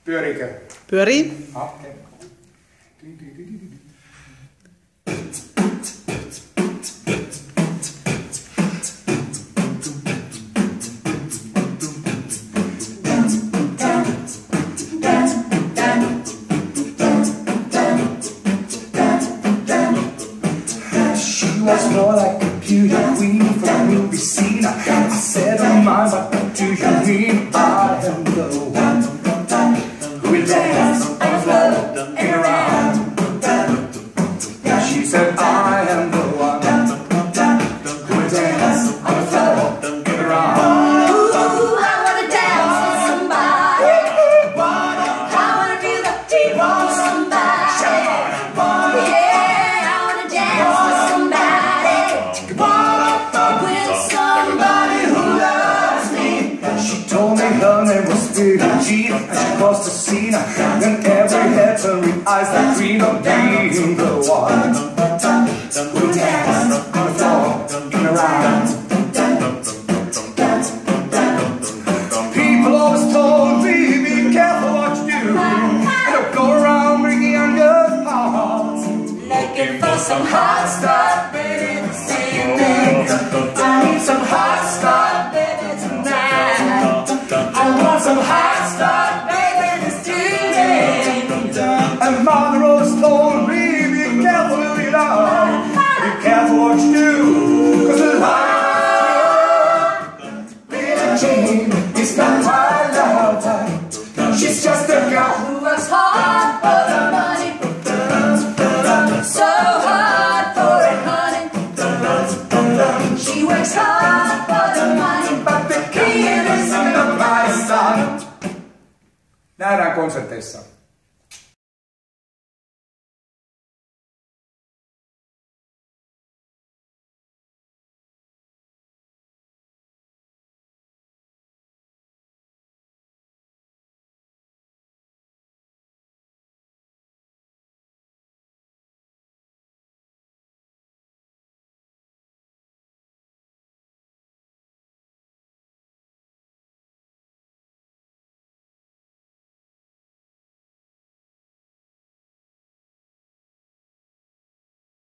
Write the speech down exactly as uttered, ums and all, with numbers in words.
Pyörikö? Pyörii. Okay. She was more like a beauty queen from a movie scene. I said, oh my, what do you mean? I am the one who will dance on the floor and around. She said, I am the one who will dance on the floor and around. Ooh, I wanna dance with somebody. I wanna feel the deep with somebody. Yeah, I wanna dance with somebody. With somebody who loves me. She told me her name was Billie Jean, and she crossed the scene. Then every head turned with eyes that dream of being the one who dance on the floor and around. People always told me, be careful what you do, and don't go around bringing on your heart. Looking for some hot stuff, baby, this evening. I need some hot stuff, baby, tonight. I want some hot stuff, baby, this evening. And Mother always told me, be careful who you love, be careful what you do, cause the life Billie Jean is not my love type. She's just a girl Who works hard for the money, so hard for it, honey. She works hard for the money, but the key is in the my son. Nähdään konserteissa.